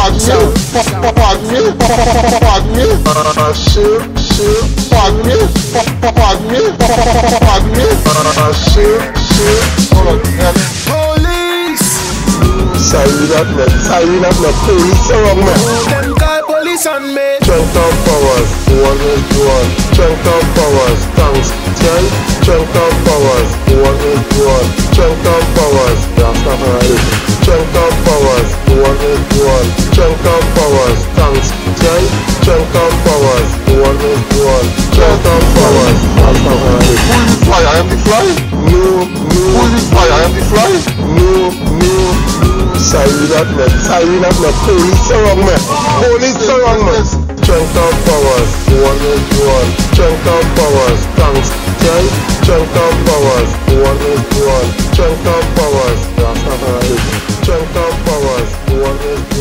Sorry that me, police around me. Them call police on me. Strength of powers, one is one. Strength of powers, thanks, tell. Strength of powers, one is one. Strength of powers, Rastafari. Strength of powers, one is one. Strength of powers, thanks, tell. Strength of powers, one is one. Strength of powers, Rastafari. Who is the fly? I am the fly? No. Who is the fly? I am the fly? No. Sorry that me, police around me. Police around me. Strength of powers, one is one. Strength of powers, thanks, tell. Strength of powers, one is one. Strength of powers, Rastafari. Strength of powers, one is one.